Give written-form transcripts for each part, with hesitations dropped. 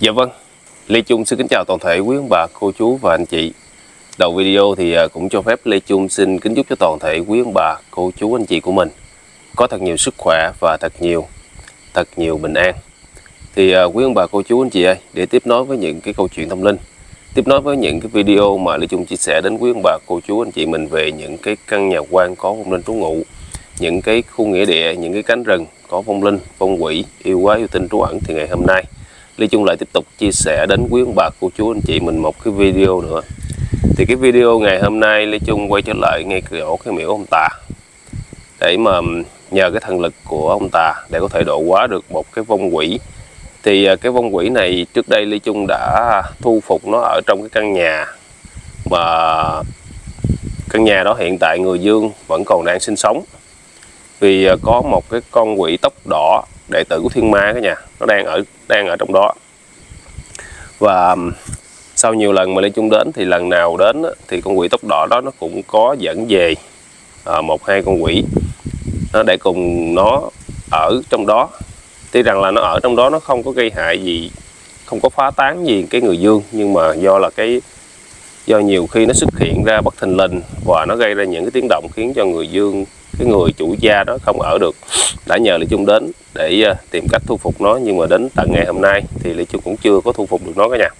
Dạ vâng, Lê Chung xin kính chào toàn thể quý ông bà, cô chú và anh chị. Đầu video thì cũng cho phép Lê Chung xin kính chúc cho toàn thể quý ông bà, cô chú, anh chị của mình có thật nhiều sức khỏe và thật nhiều bình an. Thì quý ông bà, cô chú, anh chị ơi, để tiếp nối với những cái câu chuyện tâm linh, tiếp nối với những cái video mà Lê Chung chia sẻ đến quý ông bà, cô chú, anh chị mình về những cái căn nhà quan có vong linh trú ngụ, những cái khu nghĩa địa, những cái cánh rừng có vong linh, vong quỷ, yêu quái, yêu tinh trú ẩn, thì ngày hôm nay Lê Chung lại tiếp tục chia sẻ đến quý ông bà, cô chú, anh chị mình một cái video nữa. Thì cái video ngày hôm nay Lê Chung quay trở lại ngay chỗ cái miễu ông Tà để mà nhờ cái thần lực của ông Tà để có thể độ hóa được một cái vong quỷ. Thì cái vong quỷ này trước đây Lê Chung đã thu phục nó ở trong cái căn nhà, mà căn nhà đó hiện tại người dương vẫn còn đang sinh sống. Vì có một cái con quỷ tóc đỏ đệ tử của Thiên Ma cái nhà, nó đang ở trong đó. Và sau nhiều lần mà Lê Chung đến thì lần nào đến thì con quỷ tóc đỏ đó nó cũng có dẫn về một hai con quỷ để cùng nó ở trong đó. Tuy rằng là nó ở trong đó nó không có gây hại gì, không có phá tán gì cái người dương, nhưng mà do nhiều khi nó xuất hiện ra bất thình lình và nó gây ra những cái tiếng động khiến cho người dương, cái người chủ gia đó không ở được, đã nhờ Lê Chung đến để tìm cách thu phục nó. Nhưng mà đến tận ngày hôm nay thì Lê Chung cũng chưa có thu phục được nó cả nhà.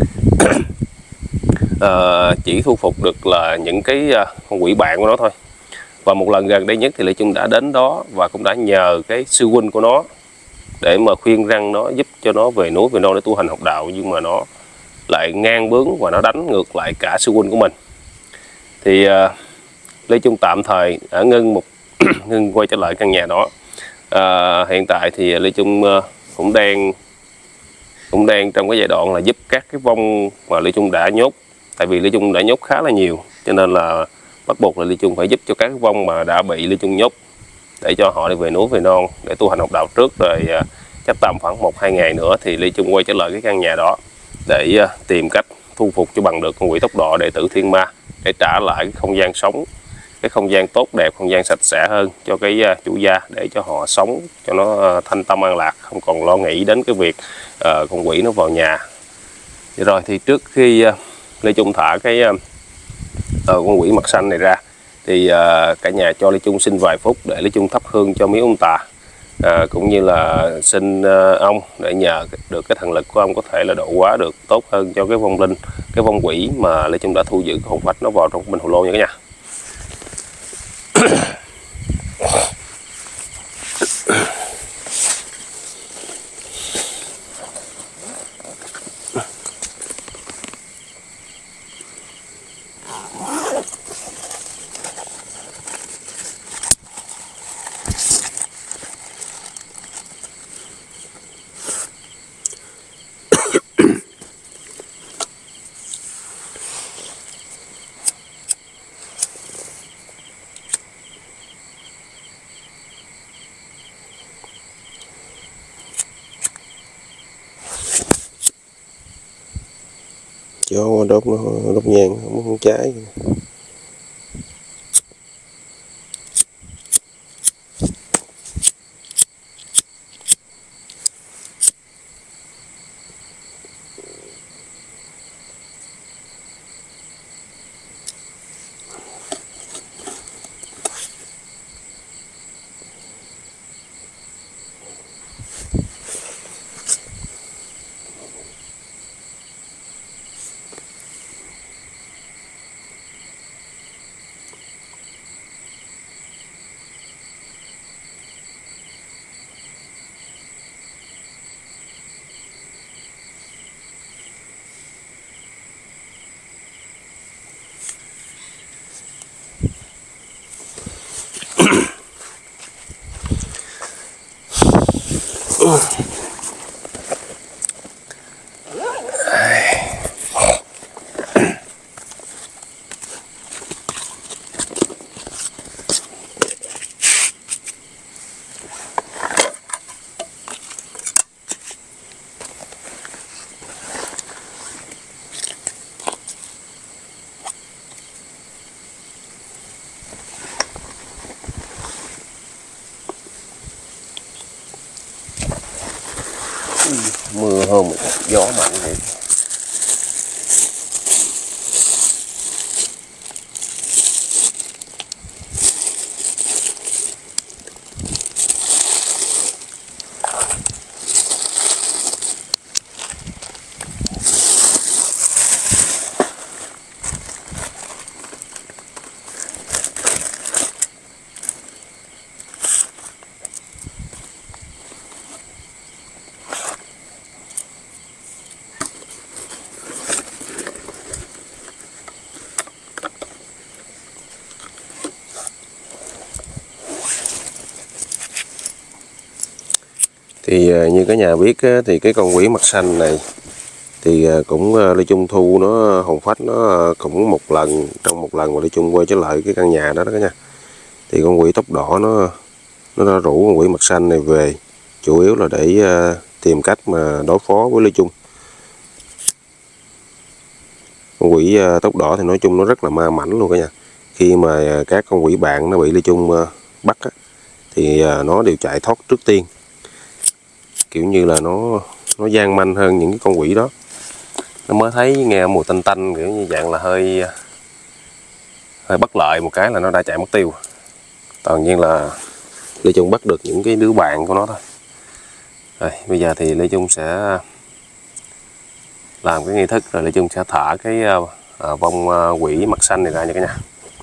Chỉ thu phục được là những cái con quỷ bạn của nó thôi. Và một lần gần đây nhất thì Lê Chung đã đến đó và cũng đã nhờ cái sư huynh của nó để mà khuyên răn nó, giúp cho nó về núi về non để tu hành học đạo, nhưng mà nó lại ngang bướng và nó đánh ngược lại cả sư huynh của mình. Thì Lê Chung tạm thời ở ngưng quay trở lại căn nhà đó. Hiện tại thì Lê Chung cũng đang trong cái giai đoạn là giúp các cái vong mà Lê Chung đã nhốt. Tại vì Lê Chung đã nhốt khá là nhiều, cho nên là bắt buộc là Lê Chung phải giúp cho các cái vong mà đã bị Lê Chung nhốt, để cho họ đi về núi về non để tu hành học đạo trước. Rồi chắc tầm khoảng 1-2 ngày nữa thì Lê Chung quay trở lại cái căn nhà đó để tìm cách thu phục cho bằng được con quỷ tóc đỏ đệ tử Thiên Ma, để trả lại cái không gian sống, cái không gian tốt đẹp, không gian sạch sẽ hơn cho cái chủ gia, để cho họ sống cho nó thanh tâm an lạc, không còn lo nghĩ đến cái việc con quỷ nó vào nhà. Vậy rồi thì trước khi Lê Chung thả cái con quỷ mặt xanh này ra thì cả nhà cho Lê Chung xin vài phút để Lê Chung thắp hương cho miếu ông Tà, cũng như là xin ông để nhờ được cái thần lực của ông có thể là độ hóa được tốt hơn cho cái vong linh, cái vong quỷ mà Lê Chung đã thu giữ cái hồn phách nó vào trong bình hồ lô nha cả nhà. Cho đốt nhang không cháy. Mưa hôm gió mạnh vậy. Thì như cả nhà biết á, thì cái con quỷ mặt xanh này thì cũng Lê Chung thu nó hồn phách nó cũng một lần, trong một lần mà Lê Chung quay trở lại cái căn nhà đó đó cả nhà. Thì con quỷ tóc đỏ nó đã rủ con quỷ mặt xanh này về, chủ yếu là để tìm cách mà đối phó với Lê Chung. Con quỷ tóc đỏ thì nói chung nó rất là ma mảnh luôn cả nhà. Khi mà các con quỷ bạn nó bị Lê Chung bắt á, thì nó đều chạy thoát trước tiên, kiểu như là nó gian manh hơn những cái con quỷ đó. Nó mới thấy nghe mùi tanh tanh, kiểu như dạng là hơi bất lợi một cái là nó đã chạy mất tiêu. Toàn nhiên là Lê Chung bắt được những cái đứa bạn của nó thôi. Rồi bây giờ thì Lê Chung sẽ làm cái nghi thức, rồi Lê Chung sẽ thả cái vong quỷ mặt xanh này ra nha cả nhà.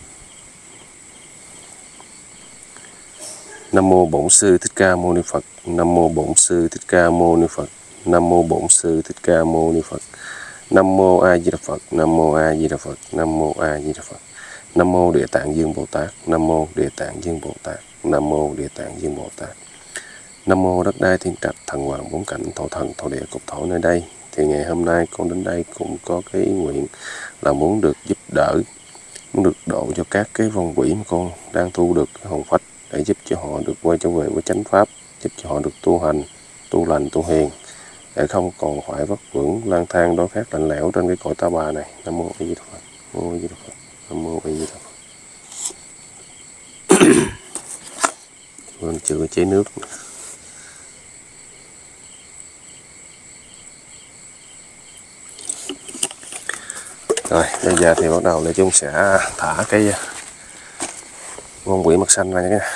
Nam mô Bổn Sư Thích Ca Mâu Ni Phật. Nam mô Bổn Sư Thích Ca Mâu Ni Phật. Nam mô Bổn Sư Thích Ca Mâu Ni Phật. Nam mô A Di Đà Phật. Nam mô A Di Đà Phật. Nam mô A Di Đà Phật. Nam mô Địa Tạng Dương Bồ Tát. Nam mô Địa Tạng Dương Bồ Tát. Nam mô Địa Tạng Dương Bồ Tát. Nam mô Đất Đai Thiên Trạch Thần Hoàng Bốn Cảnh Thổ Thần Thổ Địa Cục Thổ nơi đây. Thì ngày hôm nay con đến đây cũng có cái ý nguyện là muốn được giúp đỡ, muốn được độ cho các cái vong quỷ mà con đang thu được hồn phách, để giúp cho họ được quay trở về với chánh pháp, giúp cho họ được tu hành, tu lành, tu hiền, để không còn phải vất vưởng lang thang đói khát lạnh lẽo trên cái cõi ta bà này. Nam mô A Di Đà Phật. Nam mô A Di Đà Phật. Nam mô A Di Đà Phật. Mình chưa chế nước. Rồi bây giờ thì bắt đầu Lê Chung sẽ thả cái con quỷ mặt xanh ra nha cả nhà.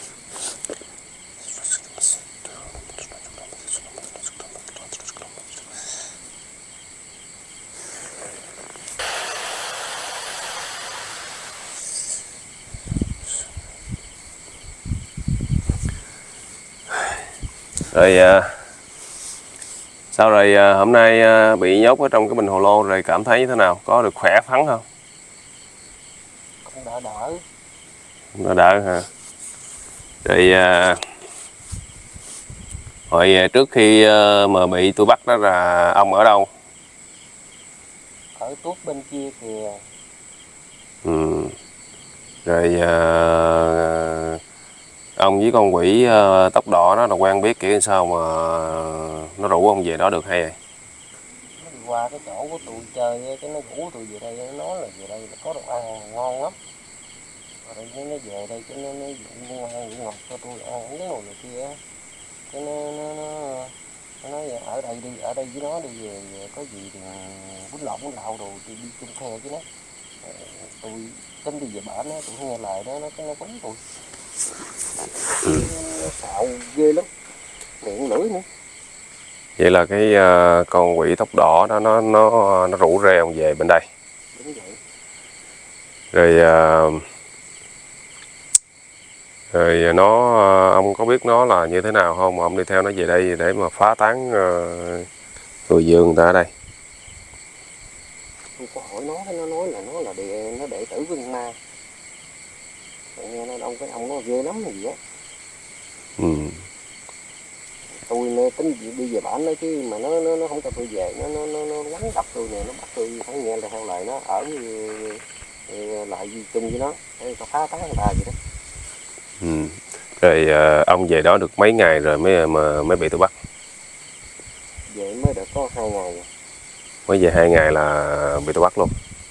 Rồi sao rồi, hôm nay bị nhốt ở trong cái bình hồ lô rồi cảm thấy như thế nào? Có được khỏe khoắn không? Cũng đỡ đỡ. Nó đỡ hả? Rồi hồi trước khi mà bị tôi bắt đó là ông ở đâu? Ở tuốt bên kia kìa. Ừ. Rồi ông với con quỷ tóc đỏ đó là quen biết kiểu sao mà nó rủ ông về đó được hay vậy? Nó đi qua cái chỗ của tụi chơi, cái nó rủ tụi về đây, nó nói là về đây là có đồ ăn ngon lắm. Rồi nó về đây cái nó mua ăn ngọt cho tôi ăn uống rồi này kia. Cái nó nói ở đây đi, ở đây với nó đi, về có gì thì bún lậu đồ thì đi chung theo chứ nó. Tôi tính đi về bển nó, tôi nghe lời đó, nó quấn tôi. Nó xạo ghê lắm, miệng lưỡi nữa. Vậy là cái con quỷ tóc đỏ đó nó rủ rê ông về bên đây. Đúng vậy. Rồi rồi ông có biết nó là như thế nào không mà ông đi theo nó về đây để mà phá tán người dương người ta ở đây? Tôi có hỏi nó nói là nó là nó đệ tử Vinh Ma. Nghe nó ông nó ghê lắm gì á. Ừ. Tôi tính đi về bản đó chứ mà nó không cho tôi về, nó quánh đập tôi nè, nó bắt tôi phải nghe là theo lời nó, ở lại chung với nó để có phá tán người ta vậy đó. Ừ. Rồi ông về đó được mấy ngày rồi mới bị tôi bắt? Về mới được có 2 ngày rồi. Mới về 2 ngày là bị tôi bắt luôn.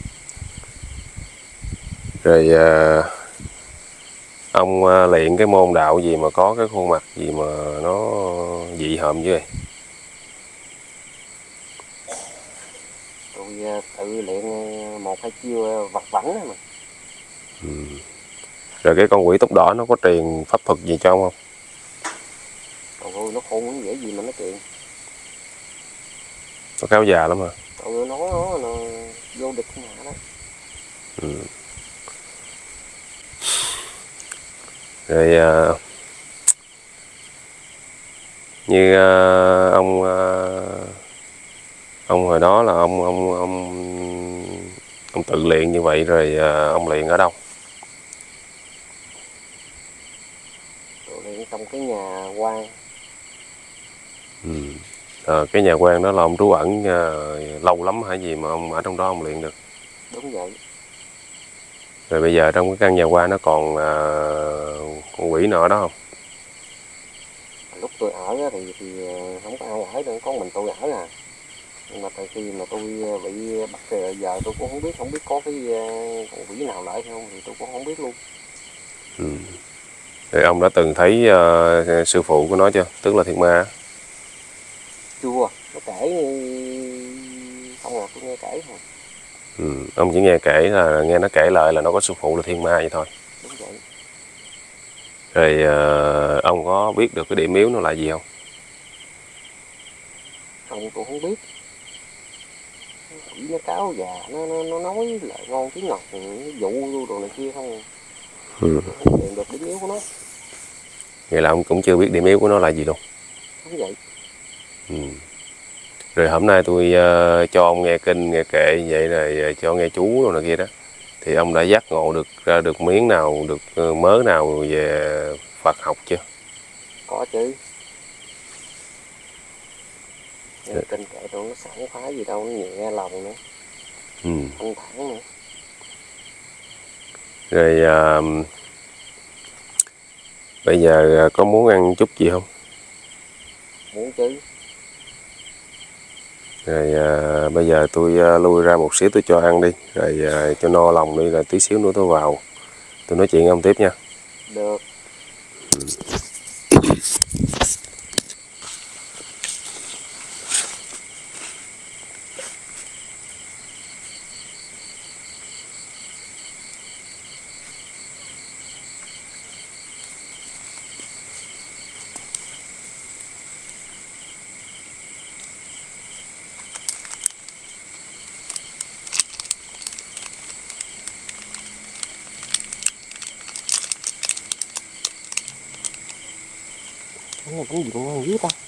Rồi ông luyện cái môn đạo gì mà có cái khuôn mặt gì mà nó dị hợm chứ vậy? tự luyện một hai chiêu vặt vãnh đó mà. Rồi cái con quỷ tóc đỏ nó có truyền pháp thuật gì cho ông không? Trời ơi, nó khôn không dễ gì mà nó chuyện. Nó cáo già lắm hả? Trời ơi, nó vô địch mà đó. Rồi như ông hồi đó là ông tự luyện như vậy rồi ông luyện ở đâu? Tôi luyện trong cái nhà quan. Cái nhà quan đó là ông trú ẩn lâu lắm hả gì mà ông ở trong đó ông luyện được? Đúng vậy. Rồi bây giờ trong cái căn nhà quan nó còn con quỷ nọ đó không? Lúc tôi ở á thì không có ai ở đâu, có mình tôi ở à. Nhưng mà từ khi mà tôi bị bắt giờ tôi cũng không biết có cái con quỷ nào lại không thì tôi cũng không biết luôn. Rồi ông đã từng thấy sư phụ của nó chưa? Tức là Thiên Ma. Chưa, nó kể không à, tôi nghe kể thôi. Ông chỉ nghe kể là nghe nó kể lại là nó có sư phụ là Thiên Ma vậy thôi. Đúng vậy. Rồi ông có biết được cái địa miếu nó là gì không? Không, tôi không biết. Quỷ nó cáo già, nó nói lời ngon tiếng ngọt, nó dụ đồ này kia không. Tôi không tìm được điểm yếu của nó. Vậy là ông cũng chưa biết địa miếu của nó là gì luôn. Đúng vậy. Rồi hôm nay tôi cho ông nghe kinh nghe kệ vậy rồi cho nghe chú đồ này kia đó, thì ông đã giác ngộ được ra được miếng nào, được mớ nào về Phật học chưa? Có chứ. Nhưng kinh kệ tôi nó sảng khoái gì đâu, nó nhẹ lòng nữa. Thanh thản nữa. Rồi bây giờ có muốn ăn chút gì không? Muốn chứ. Rồi bây giờ tôi lui ra một xíu tôi cho ăn đi, rồi cho no lòng đi, rồi tí xíu nữa tôi vào tôi nói chuyện với ông tiếp nha. Được. Cái này bánh gì ngon dữ ta.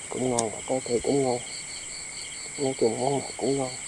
cũng ngon, có thì cũng ngon, nói chung món nào cũng ngon.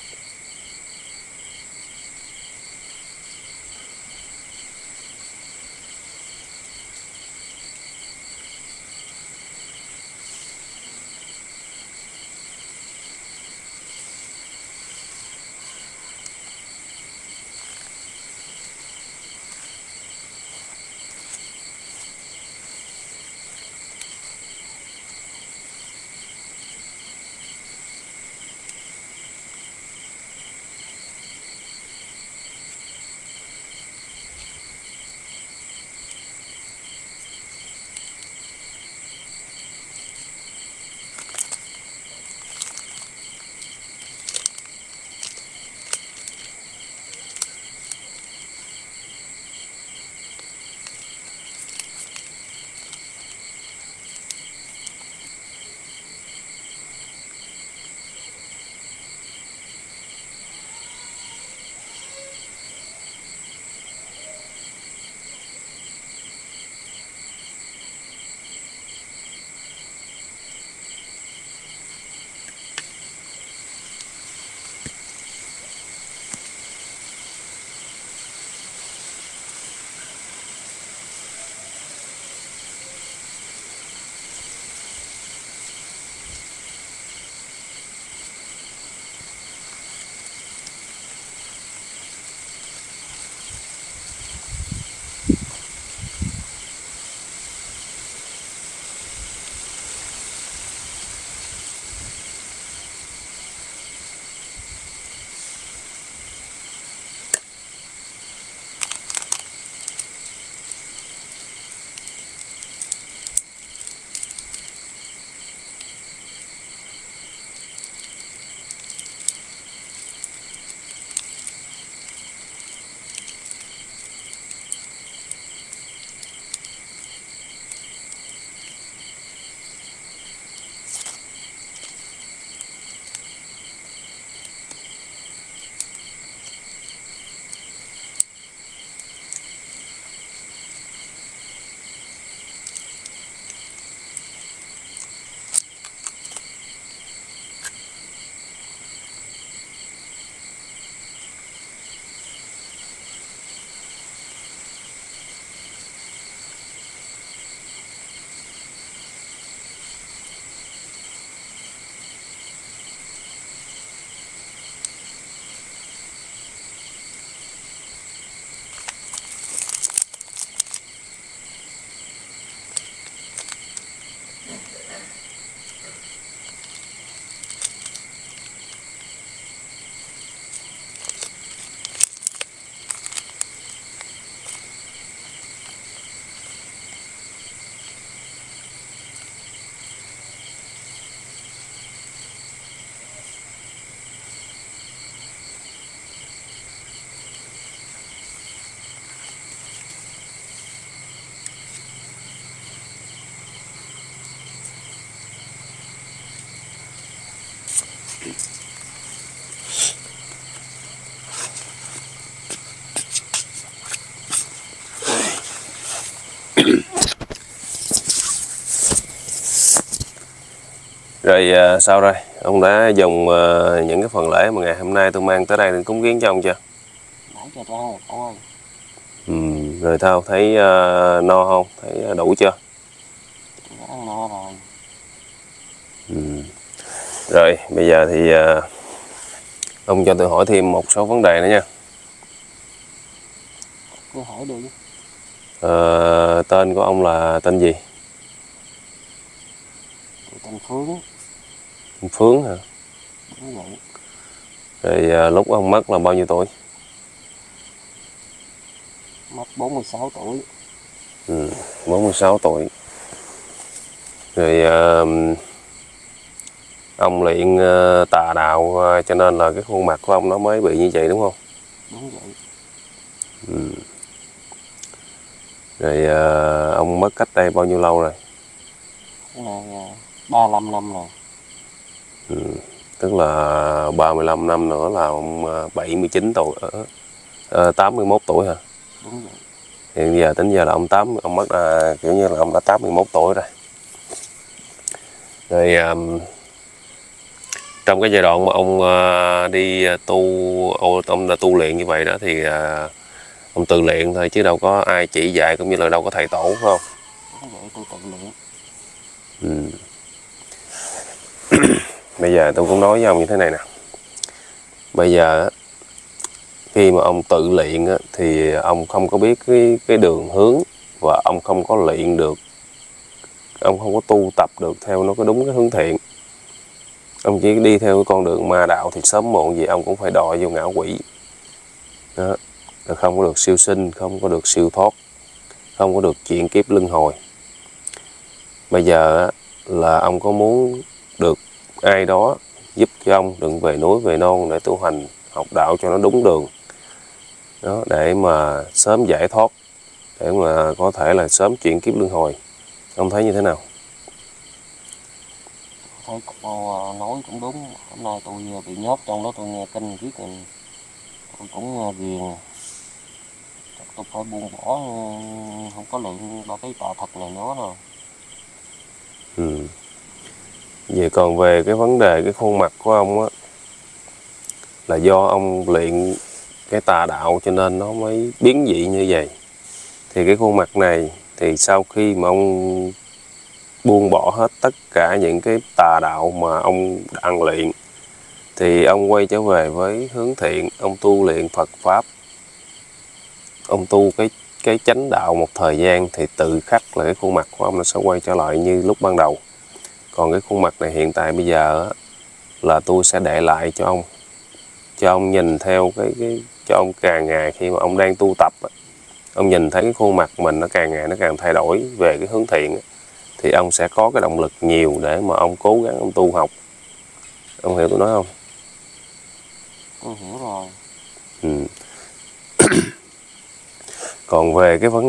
Rồi sao rồi? Ông đã dùng những cái phần lễ mà ngày hôm nay tôi mang tới đây để cúng kiến cho ông chưa? Nãy cho tôi ăn rồi cậu ơi. Rồi Thao thấy no không? Thấy đủ chưa? Tôi đã ăn no rồi. Rồi bây giờ thì ông cho tôi hỏi thêm một số vấn đề nữa nha. Cứ hỏi đi. Tên của ông là tên gì? Tôi tên Phương. Phướng hả? Đúng vậy. Rồi lúc ông mất là bao nhiêu tuổi? Mất 46 tuổi. 46 tuổi. Rồi ông luyện tà đạo cho nên là cái khuôn mặt của ông nó mới bị như vậy đúng không? Đúng vậy. Rồi ông mất cách đây bao nhiêu lâu rồi? Cái này 35 năm rồi. Tức là 35 năm nữa là ông 79 tuổi, 81 tuổi hả? Đúng vậy. Hiện giờ tính giờ là ông mất kiểu như là ông đã 81 tuổi rồi. Rồi trong cái giai đoạn mà ông đi ông đã tu luyện như vậy đó thì ông tự luyện thôi chứ đâu có ai chỉ dạy, cũng như là đâu có thầy tổ, phải không? Đúng vậy, tôi tự luyện. Ừ. Bây giờ tôi cũng nói với ông như thế này nè. Bây giờ á, khi mà ông tự luyện á, thì ông không có biết cái đường hướng, và ông không có luyện được, ông không có tu tập được theo nó có đúng cái hướng thiện. Ông chỉ đi theo cái con đường ma đạo thì sớm muộn gì ông cũng phải đọa vô ngã quỷ đó. Không có được siêu sinh, không có được siêu thoát, không có được chuyển kiếp luân hồi. Bây giờ á, là ông có muốn được ai đó giúp cho ông đừng về núi về non để tu hành học đạo cho nó đúng đường đó, để mà sớm giải thoát, để mà có thể là sớm chuyển kiếp luân hồi. Ông thấy như thế nào? Thấy cô nói cũng đúng. Hôm nay tôi bị nhốt trong đó, tôi nghe kinh riết rồi tôi cũng ghiền. Chắc tôi phải buông bỏ, không có luyện ba cái tà thật này nữa rồi. Ừ. Vậy còn về cái vấn đề cái khuôn mặt của ông á, là do ông luyện cái tà đạo cho nên nó mới biến dị như vậy. Thì cái khuôn mặt này thì sau khi mà ông buông bỏ hết tất cả những cái tà đạo mà ông đang luyện, thì ông quay trở về với hướng thiện, ông tu luyện Phật Pháp, ông tu cái chánh đạo một thời gian, thì tự khắc là cái khuôn mặt của ông nó sẽ quay trở lại như lúc ban đầu. Còn cái khuôn mặt này hiện tại bây giờ á, là tôi sẽ để lại cho ông nhìn theo cho ông càng ngày khi mà ông đang tu tập á, ông nhìn thấy cái khuôn mặt mình nó càng ngày nó càng thay đổi về cái hướng thiện á, thì ông sẽ có cái động lực nhiều để mà ông cố gắng ông tu học. Ông hiểu tôi nói không? Tôi hiểu rồi. Ừ. Còn về cái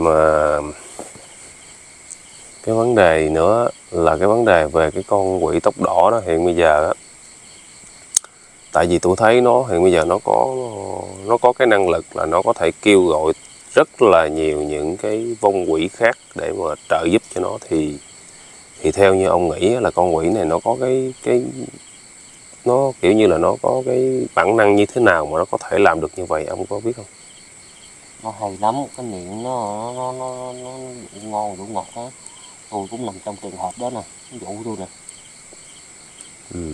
vấn đề nữa là cái vấn đề về cái con quỷ tóc đỏ đó, hiện bây giờ á, tại vì tôi thấy nó hiện bây giờ nó có cái năng lực là nó có thể kêu gọi rất là nhiều những cái vong quỷ khác để mà trợ giúp cho nó. Thì theo như ông nghĩ là con quỷ này nó có cái nó kiểu như là nó có cái bản năng như thế nào mà nó có thể làm được như vậy, ông có biết không? Nó hay lắm, cái miệng nó dụ ngon dụ ngọt á. Tôi cũng nằm trong trường hợp đó nè, nó dụ tôi nè. Ừ.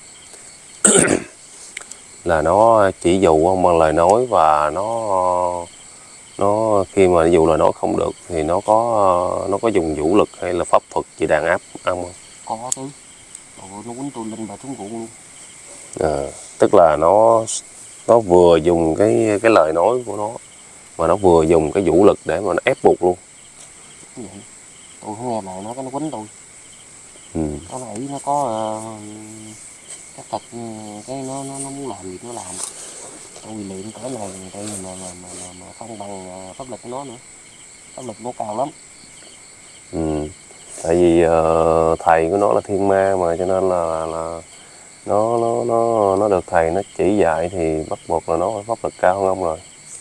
Là nó chỉ dụ ông bằng lời nói, và nó khi mà dụ lời nói không được thì nó có dùng vũ lực hay là pháp thuật gì đàn áp ông không? Có chứ. Trời ơi, nó quýnh tôi lên bà xuống ruộng luôn. Tức là nó vừa dùng cái lời nói của nó, mà nó vừa dùng cái vũ lực để mà nó ép buộc luôn. Vậy tôi không nghe lời nó, cái nó quýnh tôi. Ừ. Nó nghĩ nó có cái tật, cái nó muốn làm gì nó làm. Tôi luyện cỡ này tại vì mà không bằng pháp lực của nó nữa. Pháp lực nó cao lắm. Ừ. Tại vì thầy của nó là thiên ma mà, cho nên là nó được thầy nó chỉ dạy thì bắt buộc là nó phải pháp lực cao hơn ông rồi.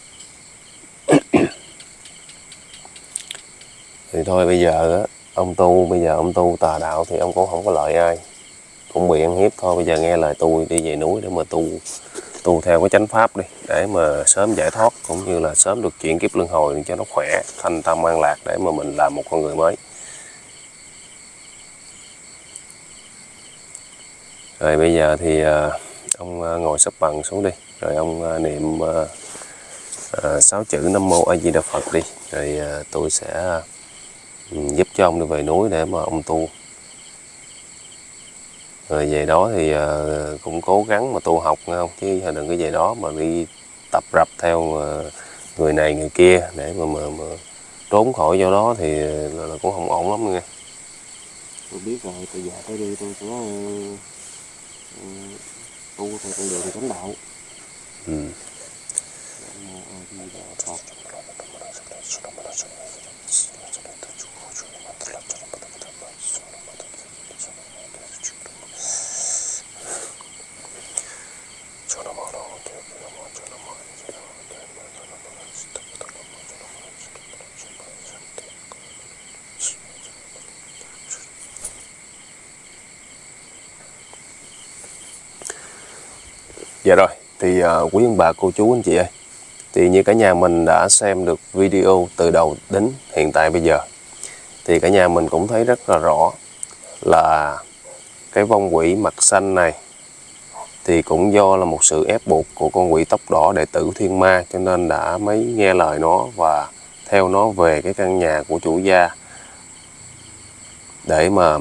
Thì thôi bây giờ á, bây giờ ông tu tà đạo thì ông cũng không có lợi ai, cũng bị ăn hiếp thôi. Bây giờ nghe lời tôi đi về núi để mà tu theo cái chánh pháp đi, để mà sớm giải thoát, cũng như là sớm được chuyển kiếp luân hồi cho nó khỏe, thanh tâm an lạc, để mà mình làm một con người mới. Rồi bây giờ thì ông ngồi xếp bằng xuống đi, rồi ông niệm 6 chữ Nam Mô A Di Đà Phật đi, rồi tôi sẽ giúp cho ông đi về núi để mà ông tu. Rồi về đó thì cũng cố gắng mà tu học nghe không, chứ đừng có về đó mà đi tập rập theo người này người kia để mà trốn khỏi chỗ đó thì là cũng không ổn lắm nghe. Tôi biết rồi, từ giờ tới đi tôi sẽ tu theo con đường chánh đạo. Ừ. Dạ rồi, thì quý ông bà, cô chú, anh chị ơi, thì như cả nhà mình đã xem được video từ đầu đến hiện tại bây giờ, thì cả nhà mình cũng thấy rất là rõ là cái vong quỷ mặt xanh này thì cũng do là một sự ép buộc của con quỷ tóc đỏ đệ tử Thiên Ma, cho nên đã mới nghe lời nó và theo nó về cái căn nhà của chủ gia để mà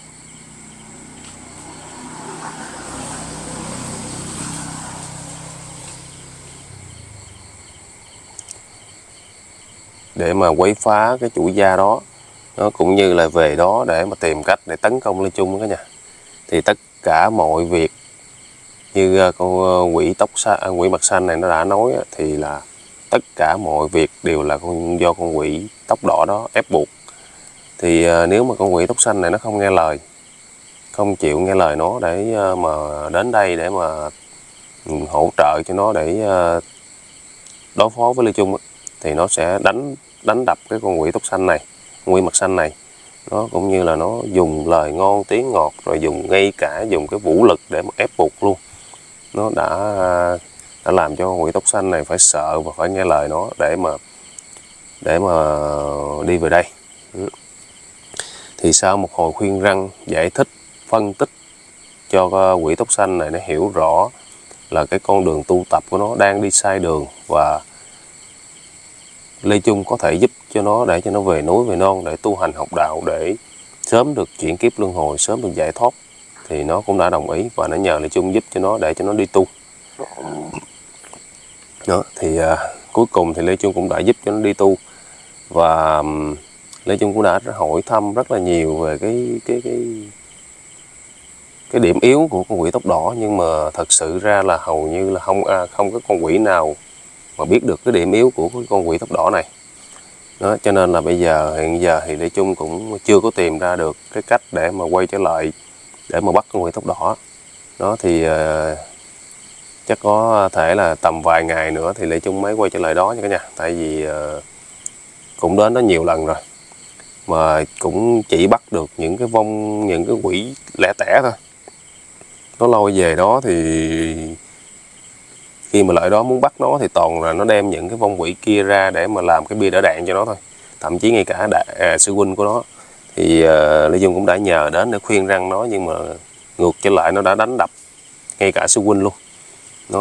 quấy phá cái chủ gia đó. Nó cũng như là về đó để mà tìm cách để tấn công Lê Chung cả nhà. Thì tất cả mọi việc như con quỷ quỷ mặt xanh này nó đã nói, thì là tất cả mọi việc đều là do con quỷ tóc đỏ đó ép buộc. Thì nếu mà con quỷ tóc xanh này nó không nghe lời, không chịu nghe lời nó để mà đến đây để mà hỗ trợ cho nó để đối phó với Lê Chung, thì nó sẽ đánh đập cái con quỷ tóc xanh này, con quỷ mặt xanh này. Nó cũng như là nó dùng lời ngon tiếng ngọt, rồi ngay cả dùng cái vũ lực để mà ép buộc luôn. Nó đã làm cho con quỷ tóc xanh này phải sợ và phải nghe lời nó để mà đi về đây. Thì sau một hồi khuyên răn, giải thích, phân tích cho quỷ tóc xanh này nó hiểu rõ là cái con đường tu tập của nó đang đi sai đường, và Lê Chung có thể giúp cho nó để cho nó về núi về non để tu hành học đạo, để sớm được chuyển kiếp luân hồi, sớm được giải thoát. Thì nó cũng đã đồng ý và nó nhờ Lê Chung giúp cho nó để cho nó đi tu. Đó, thì cuối cùng thì Lê Chung cũng đã giúp cho nó đi tu. Và Lê Chung cũng đã hỏi thăm rất là nhiều về cái điểm yếu của con quỷ tóc đỏ, nhưng mà thật sự ra là hầu như là không có con quỷ nào mà biết được cái điểm yếu của cái con quỷ tóc đỏ này. Đó, cho nên là hiện giờ thì Lê Chung cũng chưa có tìm ra được cái cách để mà quay trở lại để mà bắt con quỷ tóc đỏ. Đó thì chắc có thể là tầm vài ngày nữa thì Lê Chung mới quay trở lại đó nha cả nhà. Tại vì cũng đến đó nhiều lần rồi mà cũng chỉ bắt được những cái quỷ lẻ tẻ thôi. Nó lôi về đó thì khi mà lại đó muốn bắt nó thì toàn là nó đem những cái vong quỷ kia ra để mà làm cái bia đỡ đạn cho nó thôi. Thậm chí ngay cả sư huynh của nó thì Lê Dung cũng đã nhờ đến để khuyên răn nó, nhưng mà ngược trở lại nó đã đánh đập ngay cả sư huynh luôn. Đó.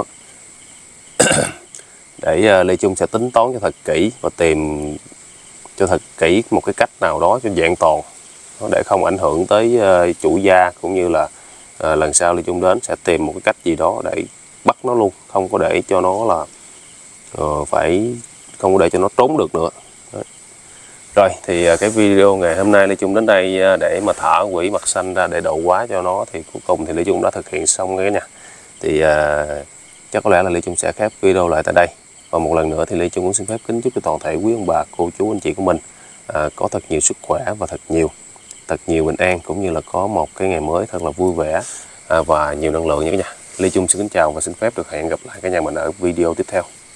Để Lê Chung sẽ tính toán cho thật kỹ và tìm cho thật kỹ một cái cách nào đó cho vẹn toàn, để không ảnh hưởng tới chủ gia, cũng như là lần sau Lê Chung đến sẽ tìm một cái cách gì đó để bắt nó luôn, không có để cho nó là không có để cho nó trốn được nữa. Đấy. Rồi thì cái video ngày hôm nay Lê Chung đến đây để mà thả quỷ mặt xanh ra để độ quá cho nó, thì cuối cùng thì Lê Chung đã thực hiện xong cái nha. Thì chắc có lẽ là Lê Chung sẽ khép video lại tại đây. Và một lần nữa thì Lê Chung cũng xin phép kính chúc cho toàn thể quý ông bà, cô chú, anh chị của mình có thật nhiều sức khỏe và thật nhiều bình an, cũng như là có một cái ngày mới thật là vui vẻ và nhiều năng lượng nha cả nhà. Lê Chung xin kính chào và xin phép được hẹn gặp lại cả nhà mình ở video tiếp theo.